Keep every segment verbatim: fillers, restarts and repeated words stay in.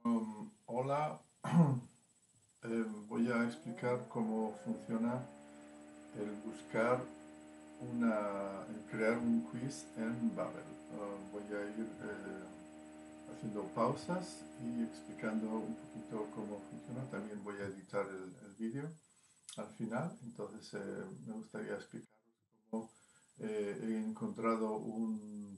Um, hola, Eh, voy a explicar cómo funciona el buscar una, el crear un quiz en Babel. Uh, voy a ir eh, haciendo pausas y explicando un poquito cómo funciona. También voy a editar el, el vídeo al final, entonces eh, me gustaría explicaros cómo eh, he encontrado un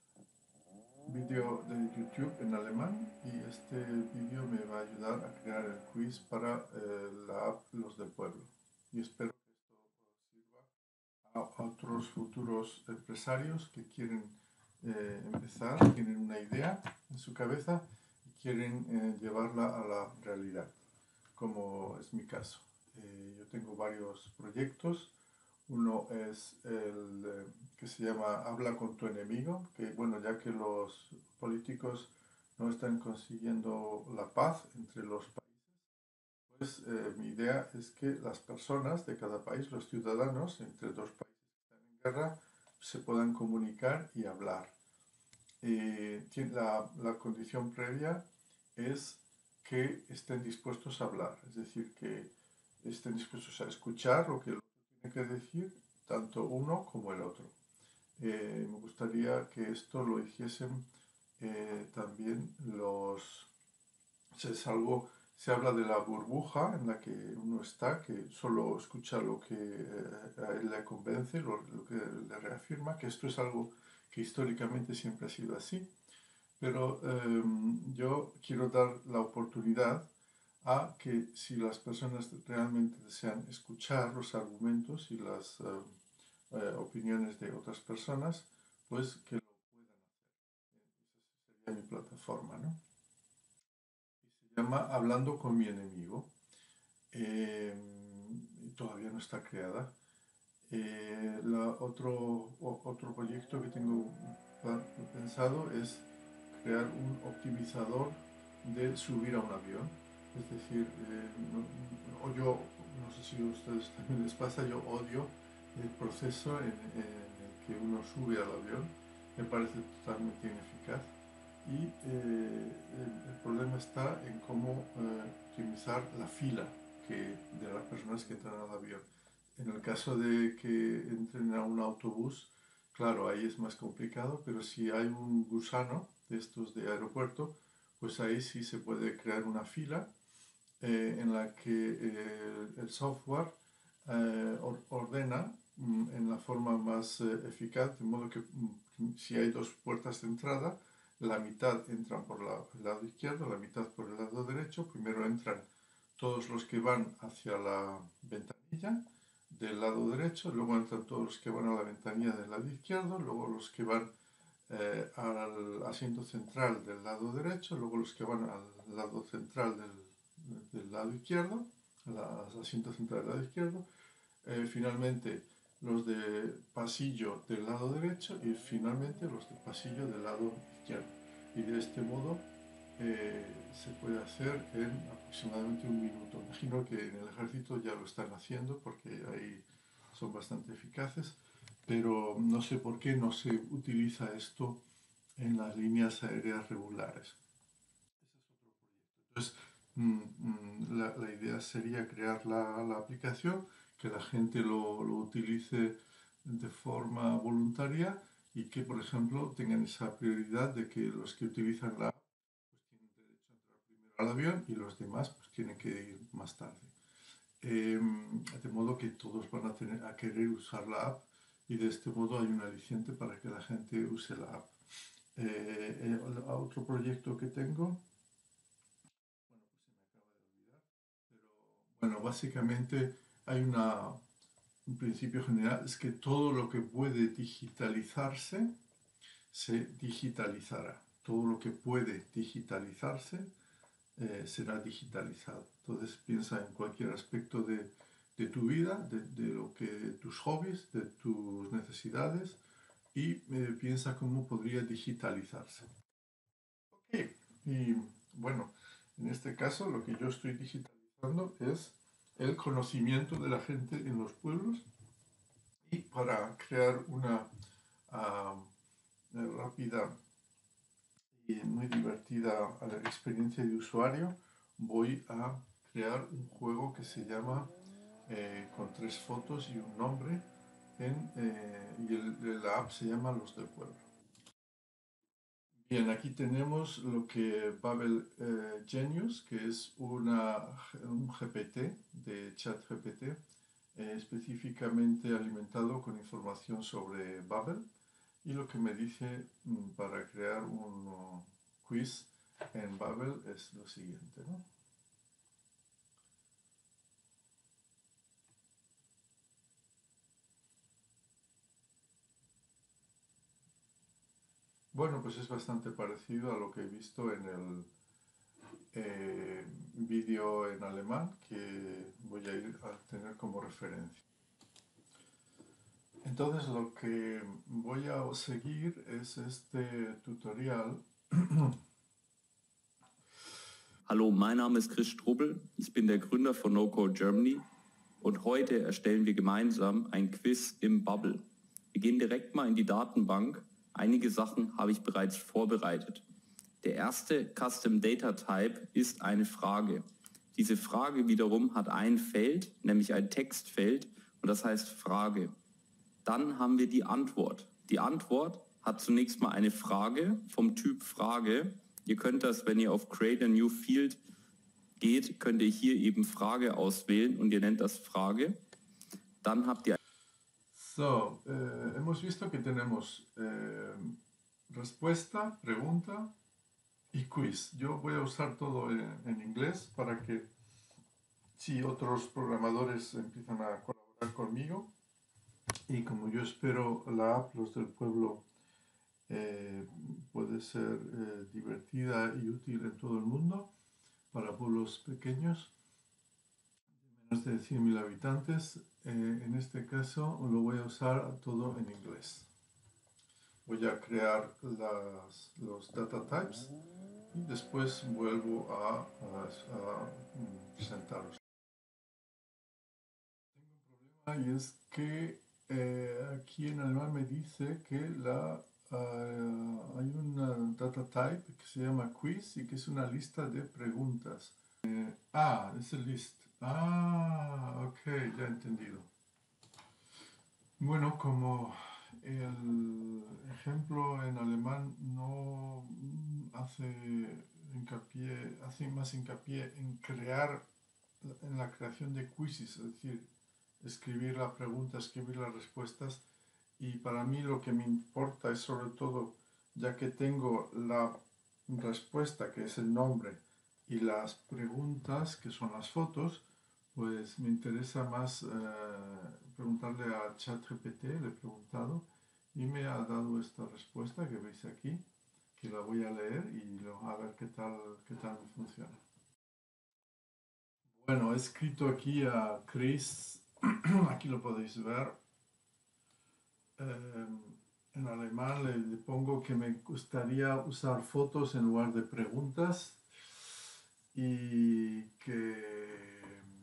vídeo de YouTube en alemán y este vídeo me va a ayudar a crear el quiz para eh, la app Los del Pueblo. Y espero que esto sirva a otros futuros empresarios que quieren eh, empezar, tienen una idea en su cabeza y quieren eh, llevarla a la realidad, como es mi caso. Eh, yo tengo varios proyectos. Uno es el eh, que se llama Habla con tu enemigo, que bueno, ya que los políticos no están consiguiendo la paz entre los países, pues eh, mi idea es que las personas de cada país, los ciudadanos entre dos países que están en guerra, se puedan comunicar y hablar. Eh, la, la condición previa es que estén dispuestos a hablar, es decir, que estén dispuestos a escuchar lo que el otro tiene que decir, tanto uno como el otro. Eh, me gustaría que esto lo hiciesen eh, también los... Es algo, se habla de la burbuja en la que uno está, que solo escucha lo que eh, a él le convence, lo, lo que le reafirma, que esto es algo que históricamente siempre ha sido así, pero eh, yo quiero dar la oportunidad a que si las personas realmente desean escuchar los argumentos y las eh, eh, opiniones de otras personas, pues que lo puedan hacer. Esa sería mi plataforma, ¿no? Y se llama Hablando con mi enemigo. Eh, todavía no está creada. Eh, la otro, o, otro proyecto que tengo pensado es crear un optimizador de subir a un avión. Es decir, eh, no, o yo, no sé si a ustedes también les pasa, yo odio el proceso en, en el que uno sube al avión. Me parece totalmente ineficaz. Y eh, el, el, problema está en cómo eh, optimizar la fila que, de las personas que entran al avión. En el caso de que entren a un autobús, claro, ahí es más complicado, pero si hay un gusano de estos de aeropuerto, pues ahí sí se puede crear una fila eh, en la que eh, el software eh, ordena mm, en la forma más eh, eficaz, de modo que mm, si hay dos puertas de entrada, la mitad entran por la, el lado izquierdo, la mitad por el lado derecho. Primero entran todos los que van hacia la ventanilla del lado derecho, luego entran todos los que van a la ventanilla del lado izquierdo, luego los que van eh, al asiento central del lado derecho, luego los que van al lado central del, del lado izquierdo, al asiento central del lado izquierdo, eh, finalmente los de pasillo del lado derecho y finalmente los de pasillo del lado izquierdo. Y de este modo eh, se puede hacer en aproximadamente un minuto. Imagino que en el ejército ya lo están haciendo porque ahí son bastante eficaces, pero no sé por qué no se utiliza esto en las líneas aéreas regulares. Ese es otro proyecto. Entonces, mm, mm, la, la, idea sería crear la, la, aplicación, que la gente lo, lo utilice de forma voluntaria y que, por ejemplo, tengan esa prioridad de que los que utilizan la app pues, tienen derecho a entrar primero al avión y los demás pues, tienen que ir más tarde. Eh, de modo que todos van a, tener, a querer usar la app y de este modo hay un aliciente para que la gente use la app. Eh, eh, otro proyecto que tengo, bueno, pues se me acaba de olvidar, pero bueno, básicamente hay una, un principio general, es que todo lo que puede digitalizarse, se digitalizará. Todo lo que puede digitalizarse eh, será digitalizado. Entonces piensa en cualquier aspecto de, de tu vida, de, de, lo que, de tus hobbies, de tus necesidades y eh, piensa cómo podría digitalizarse. Okay. Y bueno, en este caso lo que yo estoy digitalizando es el conocimiento de la gente en los pueblos y para crear una uh, rápida y muy divertida experiencia de usuario, voy a crear un juego que se llama eh, con tres fotos y un nombre en, eh, y el, la app se llama Los del Pueblo. Bien, aquí tenemos lo que Babel eh, Genius, que es una, un G P T de ChatGPT, eh, específicamente alimentado con información sobre Babel, y lo que me dice mm, para crear un uh, quiz en Babel es lo siguiente, ¿no? Bueno, pues es bastante parecido a lo que he visto en el eh, vídeo en alemán que voy a ir a tener como referencia. Entonces lo que voy a seguir es este tutorial. Hallo, mein Name ist Chris Strubel, ich bin der Gründer von No Code Germany und heute erstellen wir gemeinsam ein Quiz im Bubble. Wir gehen direkt mal in die Datenbank. Einige Sachen habe ich bereits vorbereitet. Der erste Custom Data Type ist eine Frage. Diese Frage wiederum hat ein Feld, nämlich ein Textfeld, und das heißt Frage. Dann haben wir die Antwort. Die Antwort hat zunächst mal eine Frage vom Typ Frage. Ihr könnt das, wenn ihr auf Create a New Field geht, könnt ihr hier eben Frage auswählen und ihr nennt das Frage. Dann habt ihr... So, eh, hemos visto que tenemos eh, respuesta, pregunta y quiz. Yo voy a usar todo en, en inglés para que si otros programadores empiezan a colaborar conmigo, y como yo espero la app Los del Pueblo eh, puede ser eh, divertida y útil en todo el mundo para pueblos pequeños de menos de cien mil habitantes, eh, en este caso lo voy a usar todo en inglés. Voy a crear las, los data types y después vuelvo a, a, a presentaros. Tengo un problema y es que eh, aquí en alemán me dice que la, uh, hay una data type que se llama quiz y que es una lista de preguntas. Eh, ah, es el list. Ah, ok, ya he entendido. Bueno, como el ejemplo en alemán no hace hincapié, hace más hincapié en crear, en la creación de quizzes, es decir, escribir la pregunta, escribir las respuestas, y para mí lo que me importa es sobre todo, ya que tengo la respuesta, que es el nombre, y las preguntas, que son las fotos, pues me interesa más eh, preguntarle a ChatGPT, le he preguntado, y me ha dado esta respuesta que veis aquí, que la voy a leer y lo, a ver qué tal, qué tal me funciona. Bueno, he escrito aquí a Chris, aquí lo podéis ver. Eh, en alemán le, le pongo que me gustaría usar fotos en lugar de preguntas y que,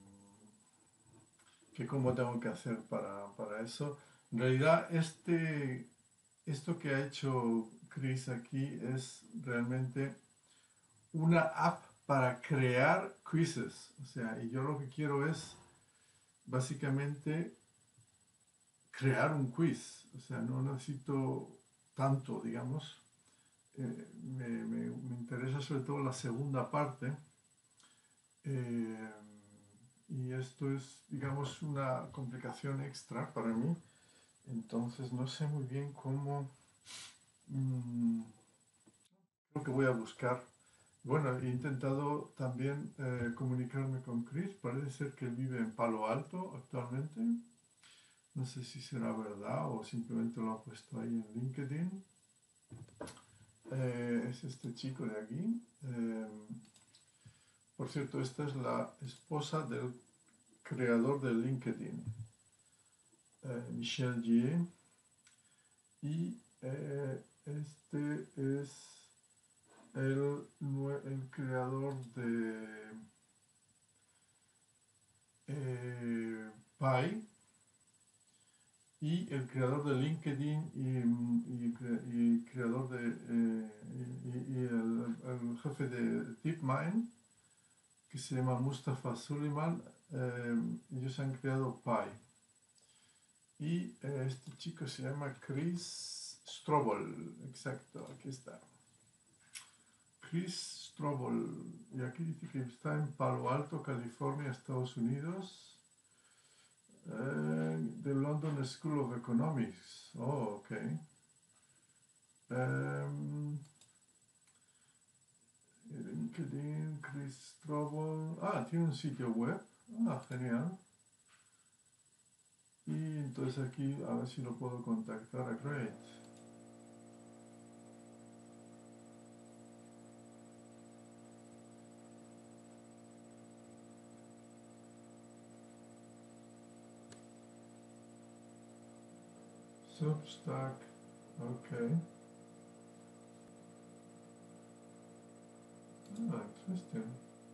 que cómo tengo que hacer para, para eso. En realidad, este, esto que ha hecho Chris aquí es realmente una app para crear quizzes. O sea, y yo lo que quiero es básicamente crear un quiz. O sea, no necesito tanto, digamos. Eh, me, me, me interesa sobre todo la segunda parte. Eh, y esto es, digamos, una complicación extra para mí. Entonces no sé muy bien cómo... Mmm, creo que voy a buscar. Bueno, he intentado también eh, comunicarme con Chris. Parece ser que él vive en Palo Alto actualmente. No sé si será verdad o simplemente lo ha puesto ahí en LinkedIn. Eh, es este chico de aquí. Eh, por cierto, esta es la esposa del creador de LinkedIn, eh, Michel Gier. Y eh, este es el, el creador de eh, Pi y el creador de LinkedIn y, y, y creador de eh, y, y, jefe de DeepMind, que se llama Mustafa Suleyman. Eh, ellos han creado Pi. Y eh, este chico se llama Chris Strobel. Exacto, aquí está. Chris Strobel. Y aquí dice que está en Palo Alto, California, Estados Unidos. Eh, the London School of Economics. Oh, ok. Um, LinkedIn, Chris Strobel. Ah, tiene un sitio web. Ah, genial. Y entonces aquí a ver si lo puedo contactar a Great. Substack. Okay. Ah, interesting.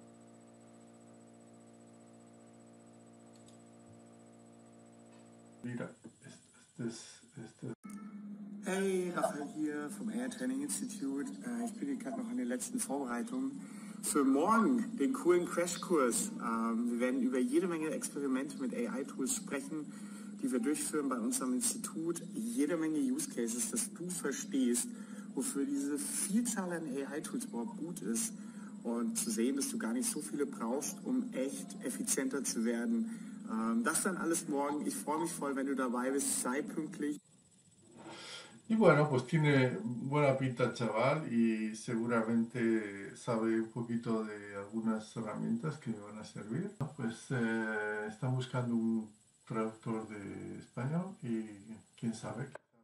Mira, este ist, este Hey, Raphael hier vom A I Training Institute. Äh, Ich bin hier gerade noch in den letzten Vorbereitungen für morgen, den coolen Crashkurs. Ähm, Wir werden über jede Menge Experimente mit A I-Tools sprechen, die wir durchführen bei uns am Institut. Jede Menge Use Cases, dass du verstehst, wofür diese Vielzahl an A I-Tools überhaupt gut ist. Und zu sehen, dass du gar nicht so viele brauchst, um echt effizienter zu werden. Ähm, Das dann alles morgen. Ich freue mich voll, wenn du dabei bist. Sei pünktlich. Y bueno, pues tiene buena pinta el chaval y seguramente sabe un poquito de algunas herramientas que me van a servir. Pues eh, están buscando un traductor de español y quién sabe.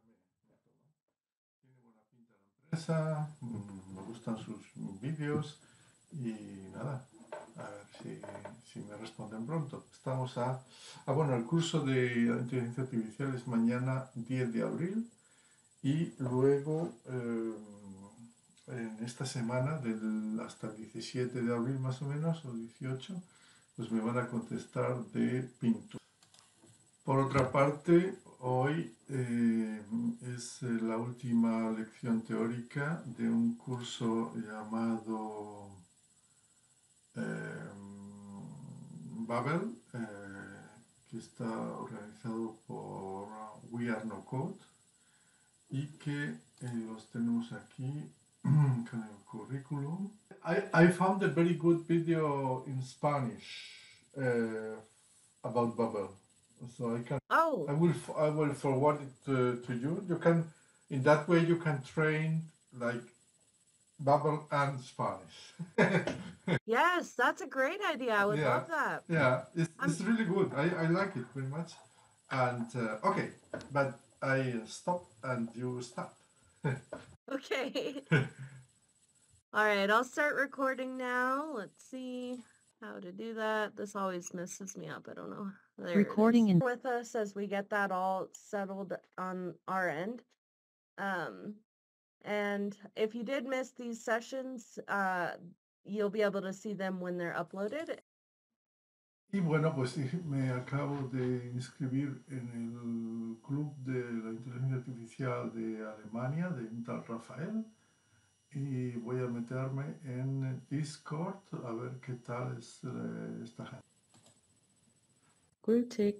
Tiene buena pinta la empresa, mm, me gustan sus vídeos y nada, a ver si, si me responden pronto. Estamos a... Ah, bueno, el curso de inteligencia artificial es mañana diez de abril. Y luego, eh, en esta semana, del, hasta el diecisiete de abril más o menos, o dieciocho, pues me van a contestar de pintura. Por otra parte, hoy eh, es la última lección teórica de un curso llamado eh, Babel, eh, que está organizado por We Are No Code. Y que eh, los tenemos aquí con el currículum. I, I found a very good video in Spanish uh, about Babel, so I can. Oh, I will I will forward it to, to you. You can, in that way, you can train like Babel and Spanish. yes, that's a great idea. I would Yeah. love that. Yeah, it's, I'm- it's really good. I, I like it very much. And uh, okay, but I stop and you start. Okay. All right, I'll start recording now. Let's see how to do that. This always messes me up. I don't know. There it Recording is. in- with us as we get that all settled on our end. Um, and if you did miss these sessions, uh, you'll be able to see them when they're uploaded. Y bueno, pues me acabo de inscribir en el club de la inteligencia artificial de Alemania, de un tal Rafael, y voy a meterme en Discord a ver qué tal es eh, esta gente. gültig.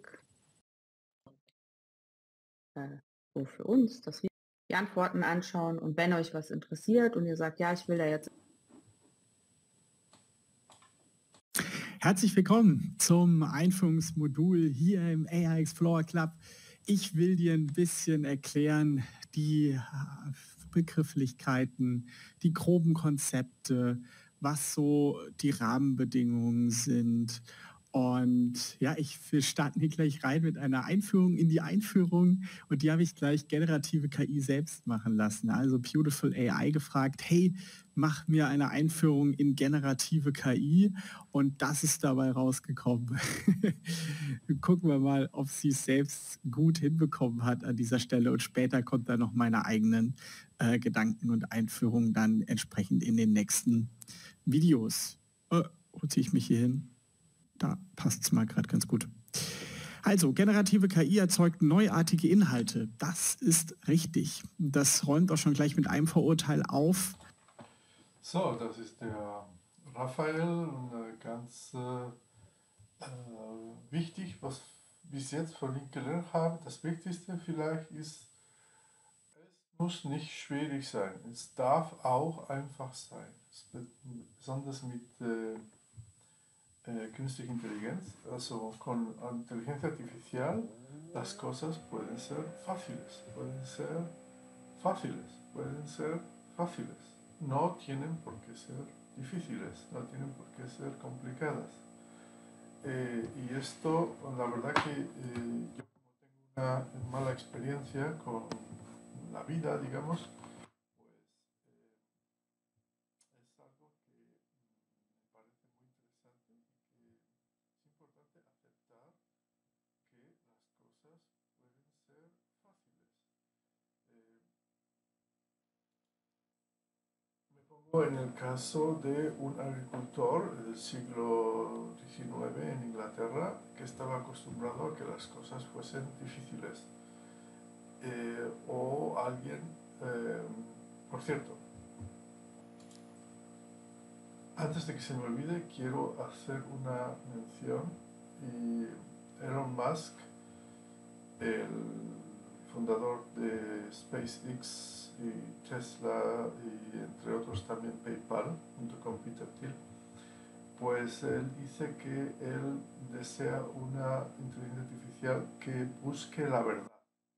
Äh, so für uns, dass wir die Antworten anschauen und wenn euch was interessiert und ihr sagt, ja, ich will da jetzt Herzlich willkommen zum Einführungsmodul hier im A I Explorer Club. Ich will dir ein bisschen erklären, die Begrifflichkeiten, die groben Konzepte, was so die Rahmenbedingungen sind. Und ja, ich, wir starten hier gleich rein mit einer Einführung in die Einführung und die habe ich gleich generative K I selbst machen lassen. Also Beautiful A I gefragt, hey, mach mir eine Einführung in generative K I und das ist dabei rausgekommen. Gucken wir mal, ob sie es selbst gut hinbekommen hat an dieser Stelle und später kommt dann noch meine eigenen äh, Gedanken und Einführungen dann entsprechend in den nächsten Videos. Äh, wo ziehe ich mich hier hin? Da passt es mal gerade ganz gut. Also, generative K I erzeugt neuartige Inhalte. Das ist richtig. Das räumt auch schon gleich mit einem Vorurteil auf. So, das ist der Raphael und äh, ganz äh, äh, wichtig, was ich bis jetzt von ihm gelernt habe. Das Wichtigste vielleicht ist, es muss nicht schwierig sein. Es darf auch einfach sein. Es be- besonders mit äh, äh, künstlicher Intelligenz, also con inteligencia artificial, las cosas pueden ser fáciles, pueden ser fáciles, pueden ser fáciles. No tienen por qué ser difíciles, no tienen por qué ser complicadas. Eh, y esto, la verdad que eh, yo como tengo una mala experiencia con la vida, digamos, pues eh, es algo que me parece muy interesante y que es importante aceptar que las cosas pueden ser fáciles. Eh, Me pongo en el caso de un agricultor del siglo diecinueve en Inglaterra que estaba acostumbrado a que las cosas fuesen difíciles. Eh, o alguien, eh, por cierto, antes de que se me olvide, quiero hacer una mención. Y Elon Musk, el fundador de SpaceX y Tesla y entre otros también PayPal, junto con Peter Thiel, pues él dice que él desea una inteligencia artificial que busque la verdad.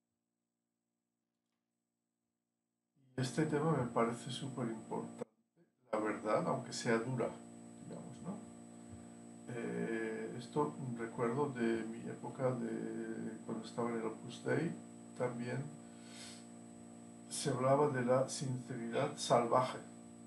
Y este tema me parece súper importante, la verdad, aunque sea dura, digamos, ¿no? Eh, esto recuerdo de mi época de cuando estaba en el Opus Dei, también se hablaba de la sinceridad salvaje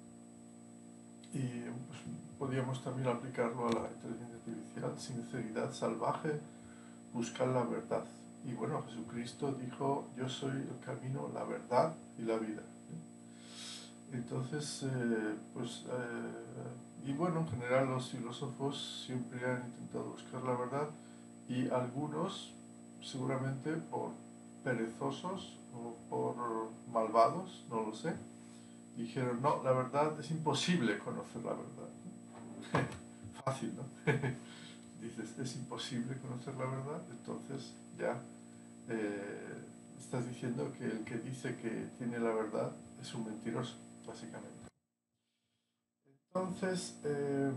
y pues, podíamos también aplicarlo a la inteligencia artificial, sinceridad salvaje, buscar la verdad. Y bueno, Jesucristo dijo, yo soy el camino, la verdad y la vida. Entonces, eh, pues, eh, y bueno, en general los filósofos siempre han intentado buscar la verdad y algunos, seguramente por perezosos o por malvados, no lo sé, dijeron, no, la verdad es imposible conocer la verdad. Fácil, ¿no? Dices, es imposible conocer la verdad, entonces ya eh, estás diciendo que el que dice que tiene la verdad es un mentiroso, básicamente. Entonces, eh,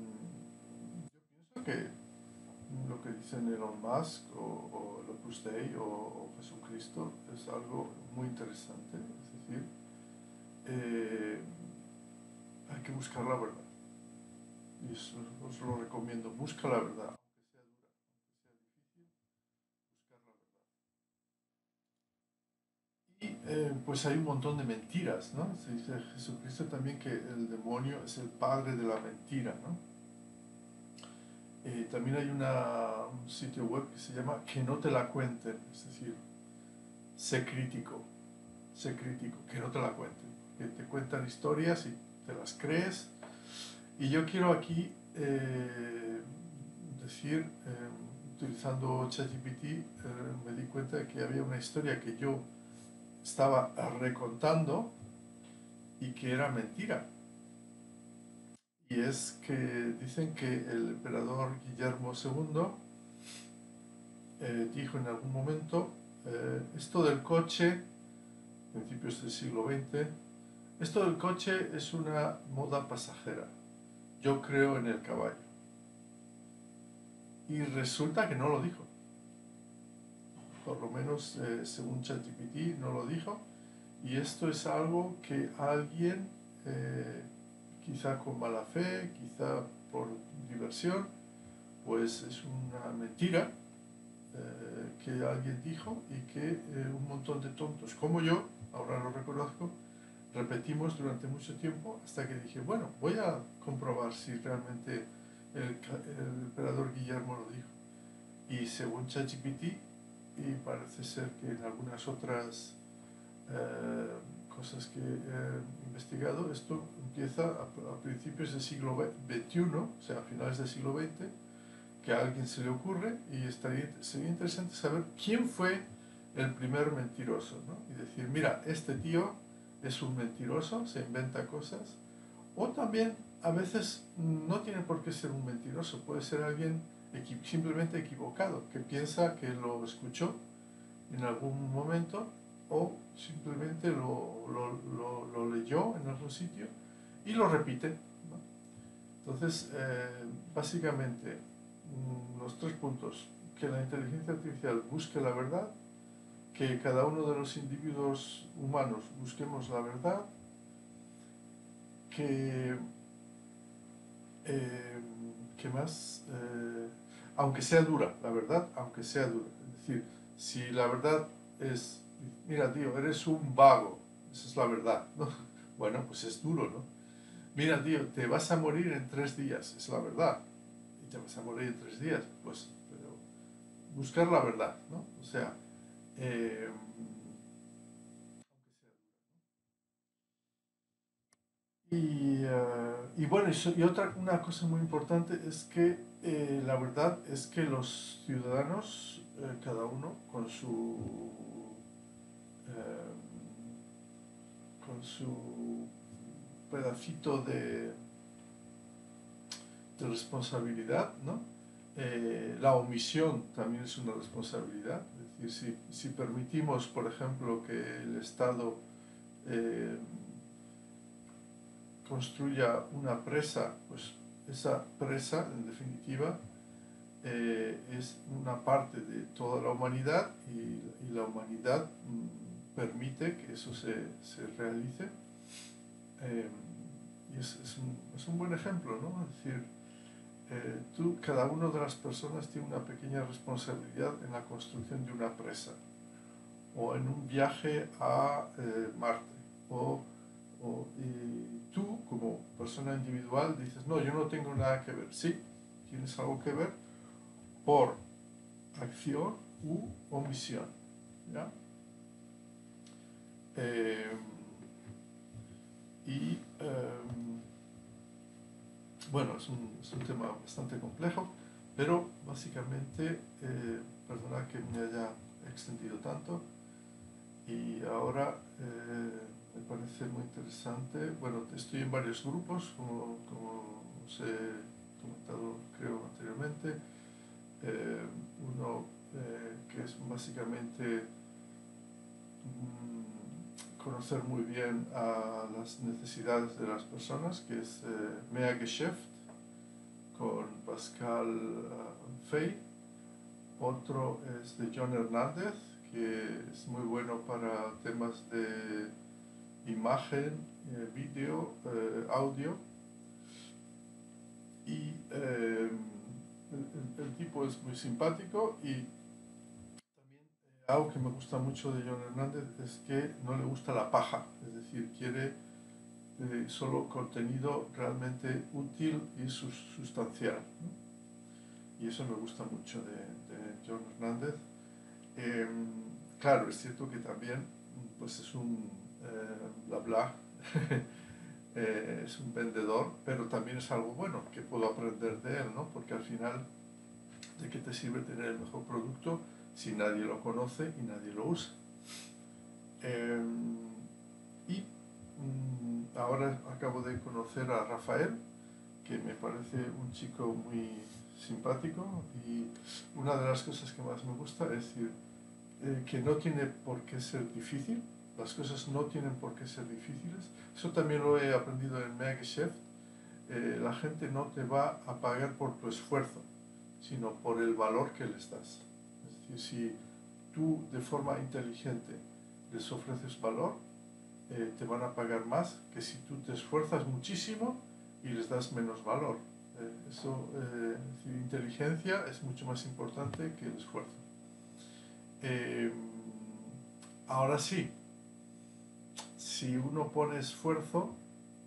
yo pienso que lo que dicen Elon Musk o, o el Opus Dei o, o Jesucristo es algo muy interesante, es decir, eh, hay que buscar la verdad. Y eso os lo recomiendo, busca la verdad, aunque sea dura, aunque sea difícil, buscar la verdad. Y eh, pues hay un montón de mentiras, ¿no? Se dice Jesucristo también que el demonio es el padre de la mentira, ¿no? Eh, también hay una, un sitio web que se llama Que no te la cuenten, es decir, sé crítico, sé crítico, que no te la cuenten, que te cuentan historias y te las crees. Y yo quiero aquí eh, decir, eh, utilizando ChatGPT, eh, me di cuenta de que había una historia que yo estaba recontando y que era mentira. Y es que dicen que el emperador Guillermo segundo eh, dijo en algún momento, eh, esto del coche, principios del siglo veinte, esto del coche es una moda pasajera. Yo creo en el caballo. Y resulta que no lo dijo. Por lo menos eh, según ChatGPT no lo dijo. Y esto es algo que alguien, eh, quizá con mala fe, quizá por diversión, pues es una mentira eh, que alguien dijo y que eh, un montón de tontos como yo, ahora lo reconozco, repetimos durante mucho tiempo hasta que dije, bueno, voy a comprobar si realmente el, el emperador Guillermo lo dijo. Y según ChatGPT, y parece ser que en algunas otras eh, cosas que he investigado, esto empieza a, a principios del siglo veintiuno, o sea, a finales del siglo veinte, que a alguien se le ocurre y estaría, sería interesante saber quién fue el primer mentiroso, ¿no? Y decir, mira, este tío es un mentiroso, se inventa cosas, O también, a veces, no tiene por qué ser un mentiroso, puede ser alguien equi simplemente equivocado, que piensa que lo escuchó en algún momento o simplemente lo, lo, lo, lo leyó en algún sitio y lo repite, ¿no? Entonces, eh, básicamente, mm, los tres puntos: que la inteligencia artificial busque la verdad, que cada uno de los individuos humanos busquemos la verdad, que, eh, ¿qué más? Eh, aunque sea dura, la verdad, aunque sea dura. Es decir, si la verdad es, mira, tío, eres un vago, esa es la verdad, ¿no? Bueno, pues es duro, ¿no? Mira, tío, te vas a morir en tres días, es la verdad. Y te vas a morir en tres días, pues, pero buscar la verdad, ¿no? O sea, eh, y, uh, y bueno, y, so, y, otra una cosa muy importante es que eh, la verdad es que los ciudadanos, eh, cada uno con su eh, con su pedacito de, de responsabilidad, ¿no? Eh, la omisión también es una responsabilidad. Es decir, si, si permitimos, por ejemplo, que el Estado eh, construya una presa, pues esa presa, en definitiva, eh, es una parte de toda la humanidad y, y la humanidad mm, permite que eso se, se realice. Eh, y es, es, un, es un buen ejemplo, ¿no? Es decir, eh, tú, cada una de las personas tiene una pequeña responsabilidad en la construcción de una presa, o en un viaje a eh, Marte, o, o y tú, como persona individual, dices, no, yo no tengo nada que ver. Sí, tienes algo que ver por acción u omisión, ¿ya? Eh, y eh, bueno, es un, es un tema bastante complejo, pero básicamente, eh, perdona que me haya extendido tanto, y ahora eh, me parece muy interesante. Bueno, estoy en varios grupos, como, como os he comentado creo anteriormente. Eh, uno eh, que es básicamente mm, conocer muy bien a las necesidades de las personas, que es eh, Mehr Geschäft, con Pascal uh, Fay. Otro es de John Hernández, que es muy bueno para temas de imagen, eh, vídeo, eh, audio. Y eh, el, el, tipo es muy simpático, y también eh, algo que me gusta mucho de John Hernández es que no le gusta la paja, es decir, quiere eh, solo contenido realmente útil y sus, sustancial, ¿no? Y eso me gusta mucho de, de John Hernández. Eh, claro, es cierto que también pues es un eh, bla bla, eh, es un vendedor, pero también es algo bueno que puedo aprender de él, ¿no? Porque al final, ¿de qué te sirve tener el mejor producto si nadie lo conoce y nadie lo usa? Eh, y mm, ahora acabo de conocer a Rafael, que me parece un chico muy simpático, y una de las cosas que más me gusta es decir, eh, que no tiene por qué ser difícil, las cosas no tienen por qué ser difíciles. Eso también lo he aprendido en Mehr Geschäft. Eh, la gente no te va a pagar por tu esfuerzo, sino por el valor que les das. Es decir, si tú de forma inteligente les ofreces valor, eh, te van a pagar más que si tú te esfuerzas muchísimo y les das menos valor. Eh, eso, eh, es decir, inteligencia es mucho más importante que el esfuerzo. Eh, ahora sí, si uno pone esfuerzo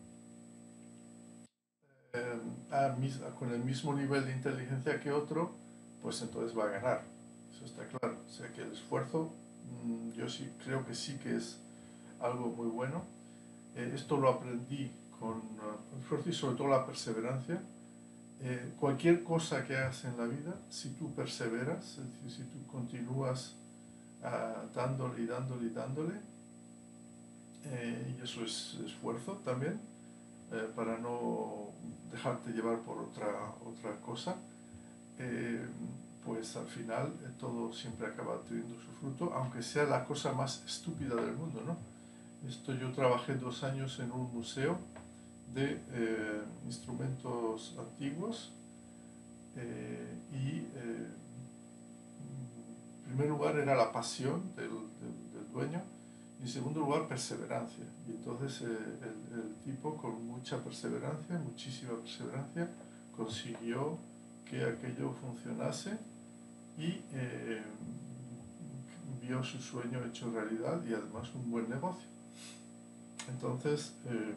eh, a, con el mismo nivel de inteligencia que otro, pues entonces va a ganar. Eso está claro. O sea que el esfuerzo, mmm, yo sí creo que sí que es algo muy bueno. Eh, esto lo aprendí con uh, el esfuerzo y sobre todo la perseverancia. Eh, cualquier cosa que hagas en la vida, si tú perseveras, es decir, si tú continúas uh, dándole y dándole y dándole, eh, y eso es esfuerzo también, eh, para no dejarte llevar por otra, otra cosa, eh, pues al final eh, todo siempre acaba teniendo su fruto, aunque sea la cosa más estúpida del mundo, ¿no? Esto, yo trabajé dos años en un museo de eh, instrumentos antiguos eh, y eh, en primer lugar era la pasión del, del, del dueño y en segundo lugar perseverancia. Y entonces eh, el, el tipo con mucha perseverancia, muchísima perseverancia, consiguió que aquello funcionase y eh, vio su sueño hecho realidad y además un buen negocio. Entonces eh,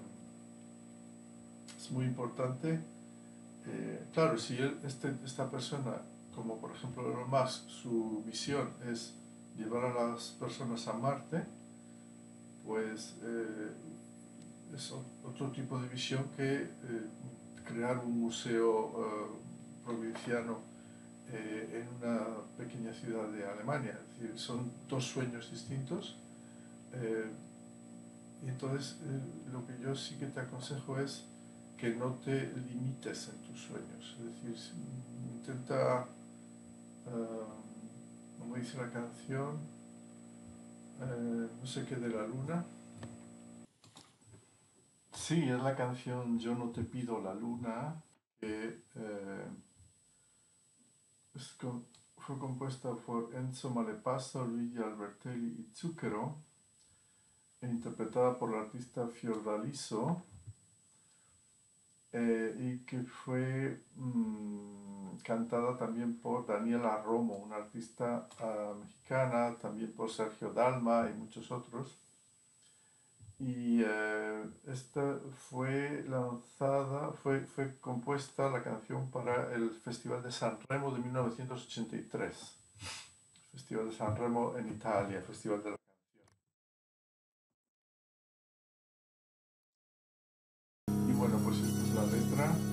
es muy importante, eh, claro, si él, este, esta persona, como por ejemplo Elon Musk, su visión es llevar a las personas a Marte, pues eh, es otro tipo de visión que eh, crear un museo eh, provinciano eh, en una pequeña ciudad de Alemania. Es decir, son dos sueños distintos. Eh, y entonces eh, lo que yo sí que te aconsejo es que no te limites en tus sueños. Es decir, intenta, uh, como dice la canción, uh, no sé qué de la luna. Sí, es la canción Yo no te pido la luna, que eh, es con, fue compuesta por Enzo Malepasso, Luigi Albertelli y Zucchero, e interpretada por la artista Fiordaliso, eh, y que fue mmm, cantada también por Daniela Romo, una artista uh, mexicana, también por Sergio Dalma y muchos otros. Y eh, esta fue lanzada, fue, fue compuesta la canción para el Festival de San Remo de mil novecientos ochenta y tres. Festival de San Remo en Italia, Festival de la Canción. Y bueno, pues esta es la letra.